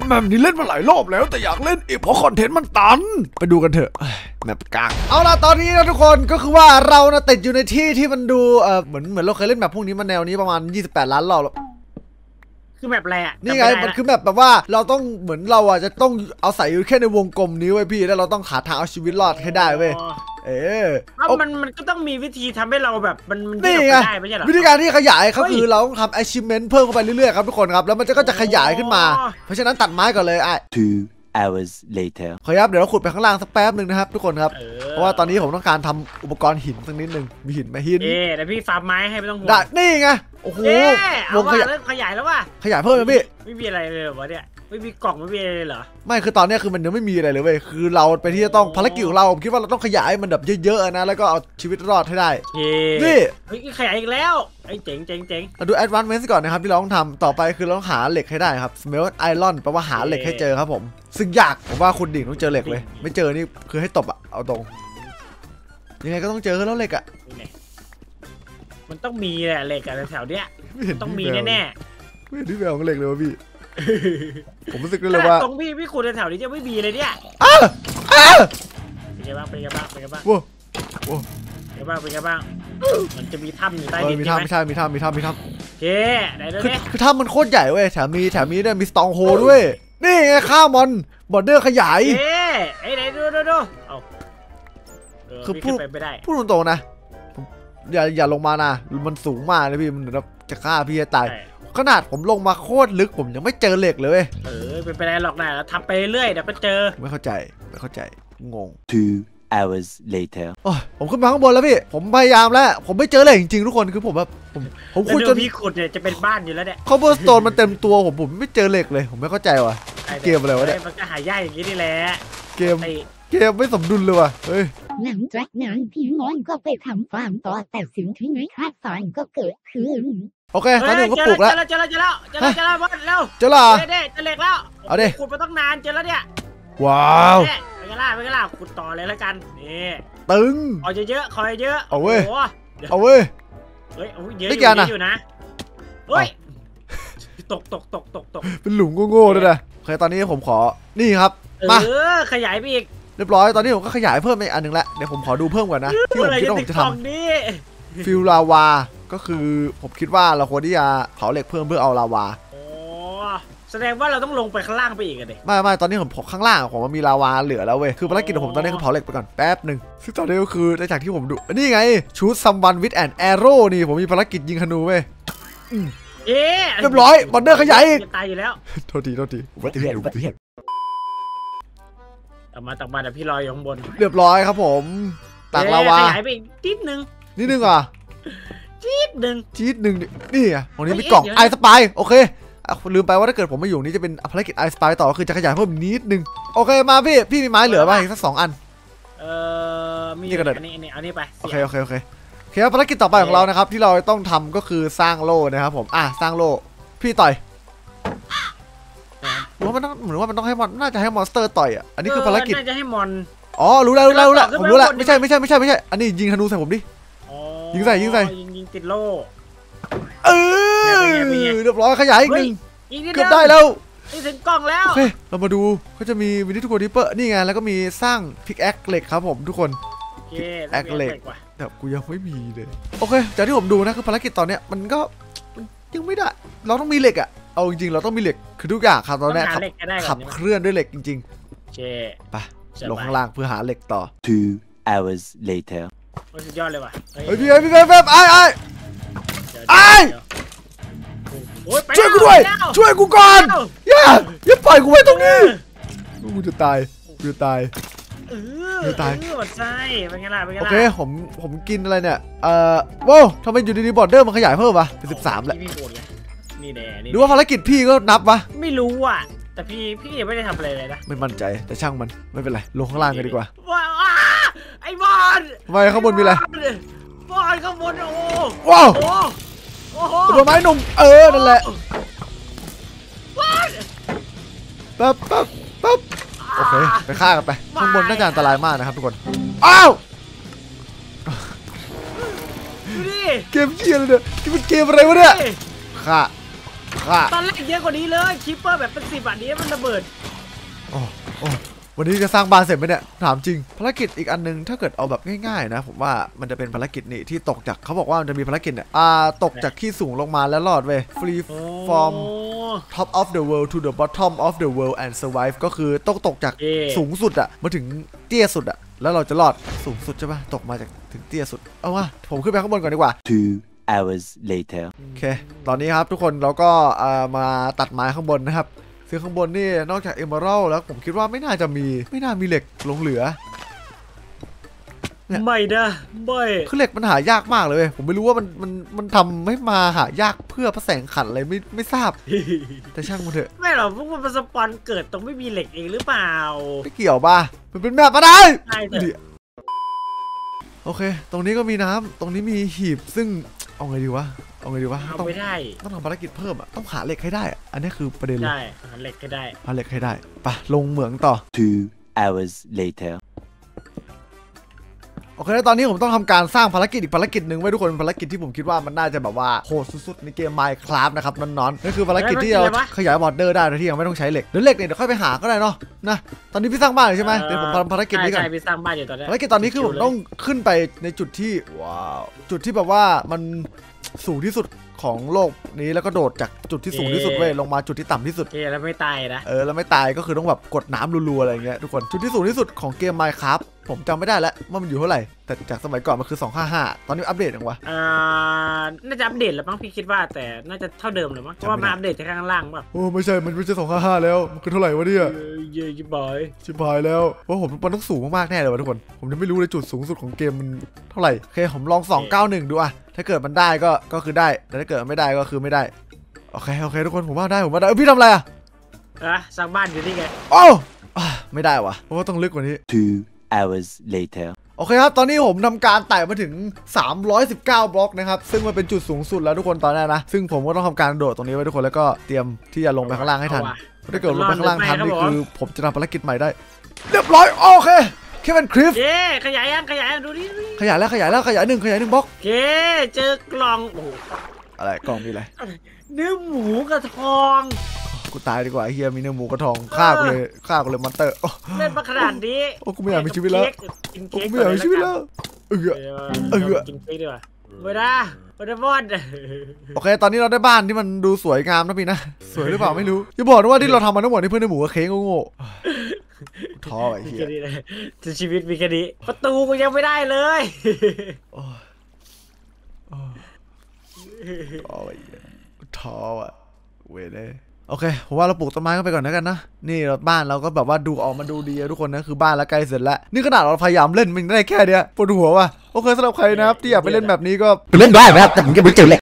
แบบนี้เล่นมาหลายรอบแล้วแต่อยากเล่นอีกเพราะคอนเทนต์มันตันไปดูกันเถอะแมปกลางเอาล่ะตอนนี้นะทุกคนก็คือว่าเรานะติดอยู่ในที่ที่มันดูเหมือนเราเคยเล่นแบบพวกนี้มาแนวนี้ประมาณ28 ล้านรอบแล้วคือแบบอะไรอ่ะนี่ไงมันคือแบบว่าเราต้องเหมือนเราจะต้องเอาใส่อยู่แค่ในวงกลมนี้ไว้พี่แล้วเราต้องหาทางเอาชีวิตรอดให้ได้เว้ยมันก็ต้องมีวิธีทำให้เราแบบมันนี่ไงวิธีการที่ขยายก็คือเราต้องทำ achievement เพิ่มเข้าไปเรื่อยๆครับทุกคนครับแล้วมันก็จะขยายขึ้นมาเพราะฉะนั้นตัดไม้ก่อนเลย 2 hours later ครับเดี๋ยวเราขุดไปข้างล่างสักแป๊บหนึ่งนะครับทุกคนครับเพราะว่าตอนนี้ผมต้องการทำอุปกรณ์หินสักนิดนึงมีหินไหมหินแต่พี่ฟาร์มไม้ให้ไม่ต้องห่วงได้นี่ไงโอ้โหวงขยายแล้วว่ะขยายเพิ่มเลยพี่ไม่มีอะไรเลยวะเนี่ยไม่มีกล่องไม่มีอะไรเลยเหรอไม่คือตอนนี้คือมันยังไม่มีอะไรเลยเว้ยคือเราไปที่จะต้องภารกิจของเราผมคิดว่าเราต้องขยายมันแบบเยอะๆนะแล้วก็เอาชีวิตรอดให้ได้นี่ขยายอีกแล้วไอ้เจ๋งเราดู advancement ก่อนนะครับที่เราต้องทำต่อไปคือเราต้องหาเหล็กให้ได้ครับ smelt iron แปลว่าหาเหล็กให้เจอครับผมซึ่งยากผมว่าคุณดิ่งต้องเจอเหล็กเลยไม่เจอนี่คือให้ตบอะเอาตรงยังไงก็ต้องเจอแล้วเหล็กอะมันต้องมีแหละเหล็กอะแถวเนี้ยต้องมีแน่ๆไม่เห็นที่แววของเหล็กเลยวะพี่ผมรู้สึกได้เลยว่าตรงพี่ขุดแถวนี้จะไม่มีเลยเนี่ยเป็นไงบ้างว้าวเป็นไงบ้างมันจะมีถ้ำอยู่ใต้ดินมีถ้ำมีถ้ำเจ๊ไหนดูดิคือถ้ำมันโคตรใหญ่เว้ยแถมมีเนี่ยมีสตองโฮด้วยนี่ไงข้าวมันบอร์เดอร์ขยายไอ้ไหนดูคือพูดตรงๆนะอย่าลงมานะมันสูงมากเลยพี่มันแบบจะฆ่าพี่จะตายขนาดผมลงมาโคตรลึกผมยังไม่เจอเหล็กเลยเป็นไปได้หรอกนะทำไปเรื่อยเดี๋ยวก็เจอไม่เข้าใจงง 2 hours later ผมขึ้นมาข้างบนแล้วพี่ผมพยายามแล้วผมไม่เจอเหล็กจริงๆทุกคนคือผมแบบผมขุดจนพี่ขุดเนี่ยจะเป็นบ้านอยู่แล้วเนี่ยคอเบอร์สโตนมันเต็มตัวผมไม่เจอเหล็กเลยผมไม่เข้าใจว่ะเกมอะไรวะเนี่ยมันก็หายากอย่างนี้นี่แหละเกมไม่สมดุลเลยว่ะเฮ้ยหลังจากนั้นพี่มอนก็ไปทำฟาร์มต่อแต่สิ่งที่ไม่คาดฝันก็เกิดขึ้นโอเคตอนนี้ผมก็ปลูกแล้วเจอแล้วบอสเร็วเจอละเจอเหล็กแล้วเอาดิขุดมาตั้งนานเจอแล้วเนี่ยว้าวไปกันล่ะขุดต่อเลยแล้วกันนี่ตึงขอเยอะเอาเว้ยเฮ้ยเยอะอยู่นะเฮ้ยตกเป็นหลุมโง่ๆด้วยนะโอเคตอนนี้ผมขอนี่ครับมาขยายไปอีกเรียบร้อยตอนนี้ผมก็ขยายเพิ่มอีกอันนึงแล้วเดี๋ยวผมขอดูเพิ่มก่อนนะที่ผมคิดว่าผมจะทำฟิลลาวาก็คือผมคิดว่าเราควรที่จะเผาเหล็กเพิ่มเพื่อเอาลาวาแสดงว่าเราต้องลงไปข้างล่างไปอีกอะเด็กไม่ตอนนี้ผมข้างล่างผมมันมีลาวาเหลือแล้วเว้ยคือภารกิจของผมตอนนี้คือเผาเหล็กไปก่อนแป๊บหนึ่งซึ่งตอนนี้ก็คือในจากที่ผมดูนี่ไงชูดซัมวันวิดแอนด์แอโร่นี่ผมมีภารกิจยิงธนูเว้ยเรียบร้อยบอลเดอร์ขยายอีกตายอยู่แล้วโทษทีอุบัติเหตุตักมาแต่พี่ลอยอยู่ข้างบนเรียบร้อยครับผมตักลาวาขยายไปอีกนิดนึงอ่ะจี๊ดหนึ่งนี่อ่ะตรงนี้มีกล่องไอสปายโอเคลืมไปว่าถ้าเกิดผมมาอยู่นี่จะเป็นภารกิจไอสปายต่อคือจะขยายเพิ่มนิดนึงโอเคมาพี่มีไม้เหลือป่ะอีกสัก2 อันมีอันนี้ไปโอเคภารกิจต่อไปของเรานะครับที่เราต้องทำก็คือสร้างโล่นะครับผมสร้างโล่พี่ต่อยเหมือนว่ามันต้องให้มอนน่าจะให้มอนสเตอร์ต่อยอันนี้คือภารกิจน่าจะให้มอนรู้แล้วผมรู้แล้วไม่ใช่อันนี้ยิงธนูใส่ผมดิยิงใส่ยิงติดโล่เรียบร้อยขยายอีกหนึ่งเกือบได้แล้วถึงกล่องแล้วโอเคเรามาดูเขาจะมีวินิทูโกดิปเปอร์นี่ไงแล้วก็มีสร้างพิกแอคเหล็กครับผมทุกคนพิกแอคเหล็กแต่กูยังไม่มีเลยโอเคจากที่ผมดูนะคือภารกิจตอนเนี้ยมันยังไม่ได้เราต้องมีเหล็กอ่ะเอาจริงๆเราต้องมีเหล็กคือทุกอย่างครับตอนนี้ขับเคลื่อนด้วยเหล็กจริงๆไปลงข้างล่างเพื่อหาเหล็กต่อ 2 hours later สุดยอดเลยว่ะพี่ช่วยกูด้วยช่วยกูก่อนอย่าปล่อยกูไว้ตรงนี้กูจะตายใช่เป็นไงล่ะโอเคผมกินอะไรเนี่ยว้าวทำไมอยู่ดีๆบอร์เดอร์มันขยายเพิ่มวะเป็น13แล้วนี่แน่หรือว่าภารกิจพี่ก็นับวะไม่รู้อ่ะแต่พี่ยังไม่ได้ทำอะไรเลยนะไม่มั่นใจแต่ช่างมันไม่เป็นไรลงข้างล่างกันดีกว่าไอ้บอลทำไมข้างบนมีอะไรบอลข้างบนโอ้ว้าวตัวไม้หนุ่มนั่นแหละปั๊บโอเคไปฆ่ากันไปข้างบนน่าจะอันตรายมากนะครับทุกคนอ้าวเกมเชี่ยเลยเนี่ยนี่มันเกมอะไรวะเนี่ยฆ่าฆ่าตอนแรกเยอะกว่านี้เลยคิปเปอร์แบบเป็น10 บาทนี้มันระเบิดโอ้วันนี้จะสร้างบ้านเสร็จไหมเนี่ยถามจริงภารกิจอีกอันนึงถ้าเกิดเอาแบบง่ายๆนะผมว่ามันจะเป็นภารกิจนี่ที่ตกจากเขาบอกว่ามันจะมีภารกิจเนี่ยตกจากที่สูงลงมาแล้วรอดเว้ย free from top of the world to the bottom of the world and survive ก็คือต้องตกจากสูงสุดอะมาถึงเตี้ยสุดอะแล้วเราจะรอดสูงสุดใช่ปะตกมาจากถึงเตี้ยสุดเอาว่าผมขึ้นไปข้างบนก่อนดีกว่า 2 hours later โอเคตอนนี้ครับทุกคนเราก็มาตัดไม้ข้างบนนะครับซึ่งข้างบนนี่นอกจากเอเมอรัลแล้วผมคิดว่าไม่น่ามีเหล็กหลงเหลือไม่นะไม่คือเหล็กมันหายากมากเลยเว้ยผมไม่รู้ว่ามันทำให้มาหายากเพื่อพระแสงขันอะไรไม่ทราบ แต่ช่างมันเถอะไม่หรอกพวกมันสปอนเกิดตรงไม่มีเหล็กเองหรือเปล่าไม่เกี่ยวป่ะมันเป็นแบบมาได้ใช่เถอะโอเคตรงนี้ก็มีน้ำตรงนี้มีหีบซึ่งเอาไงดีวะเอาไม่ได้ต้องทำภารกิจเพิ่มอ่ะต้องหาเหล็กให้ได้อันนี้คือประเด็นเลยใช่หาเหล็กให้ได้ไปลงเหมืองต่อ 2 hours later โอเคแล้วตอนนี้ผมต้องทำการสร้างภารกิจอีกภารกิจหนึ่งไว้ทุกคนเป็นภารกิจที่ผมคิดว่ามันน่าจะแบบว่าโหดสุดๆในเกม Minecraft นะครับนอนๆนั่นคือภารกิจที่เราขยายบอร์เดอร์ได้โดยที่ยังไม่ต้องใช้เหล็กเดี๋ยวค่อยไปหาก็ได้เนาะนะตอนนี้พี่สร้างบ้านใช่ไหมเดี๋ยวผมทำภารกิจนี้ก่อนใช่พี่สร้างบ้านอยู่ตอนนี้ภารกิจตอนนี้คือผมต้องขึ้นไปในจุดที่ว้าวจุดที่แบบว่ามันสูงที่สุดของโลกนี้แล้วก็โดดจากจุดที่สูงที่สุดเว้ยลงมาจุดที่ต่ำที่สุดแล้วไม่ตายนะแล้วไม่ตายก็คือต้องแบบกดน้ำรัวๆอะไรเงี้ยทุกคนจุดที่สูงที่สุดของเกม Minecraft ผมจำไม่ได้แล้วว่ามันอยู่เท่าไหร่แต่จากสมัยก่อนมันคือ255ตอนนี้อัปเดตยังวะน่าจะอัปเดตแล้วมั้งพี่คิดว่าแต่น่าจะเท่าเดิมเลยมั้งเพราะว่ามันอัปเดตจากข้างล่างป่ะโอ้ไม่ใช่255แล้วมันคือเท่าไหร่วะเนี่ยเยอะชิบหายแล้วเพราะผมมันต้องสูงมากๆแน่เลยวะทุกคนผมยังไม่รู้เลยจุดสูงสุดของเกมมันเท่าไหร่โอเคผมลอง291ดูอะถ้าเกิดมันได้ก็คือได้แต่ถ้าเกิดไม่ได้ก็คือไม่ได้โอเคทุกคนผมว่าได้พี่ทำอะไรอะสร้างบ้านอยู่นี่ไงโอ้ไม่ได้วะเพราะว่าต้องลึกกว่านี้ 2 hours later โอเคครับตอนนี้ผมทำการไต่มาถึง319บล็อกนะครับซึ่งมันเป็นจุดสูงสุดแล้วทุกคนตอนนี้นะซึ่งผมก็ต้องทำการโดดตรงนี้ไว้ทุกคนแล้วก็เตรียมที่จะลงไปข้างล่างให้ทันถ้าเกิดลงไปข้างล่างทันนี่คือผมจะทำภารกิจใหม่ได้เรียบร้อยโอเคแค่เป็นคลิปขยายดูดิขยายหนึ่งบล็อกเจอกล่องโอ้อะไรกล่องมีอะไรเนื้อหมูกระทองกูตายดีกว่าเฮียมีเนื้อหมูกระทองฆ่ากูเลยมอนเตอร์เล่นมาขนาดนี้โอ้กูไม่อยากมีชีวิตแล้วกินเค้กดีกว่าไม่ได้บอลโอเคตอนนี้เราได้บ้านที่มันดูสวยงามนะพี่นะสวยหรือเปล่าไม่รู้อย่าบอกนะว่าที่เราทำมาทั้งหมดนี่เพื่อนในหมูกับเค้กโง่ท้อไอ้เหี้ยชีวิตมีแค่นี้ประตูกูยังไม่ได้เลยท้ออ่ะเว้ยเลยโอเคผมว่าเราปลูกต้นไม้กันไปก่อนแล้วกันนะนี่บ้านเราก็แบบว่าดูออกมาดูดีทุกคนนะคือบ้านแล้วใกล้เสร็จแล้วนี่ขนาดเราพยายามเล่นมันได้แค่เนี้ยปวดหัวว่ะโอเคสำหรับใครนะครับที่อยากไปเล่นแบบนี้ก็เล่นได้ไหมครับแต่ผมจะไปเจอเหล็ก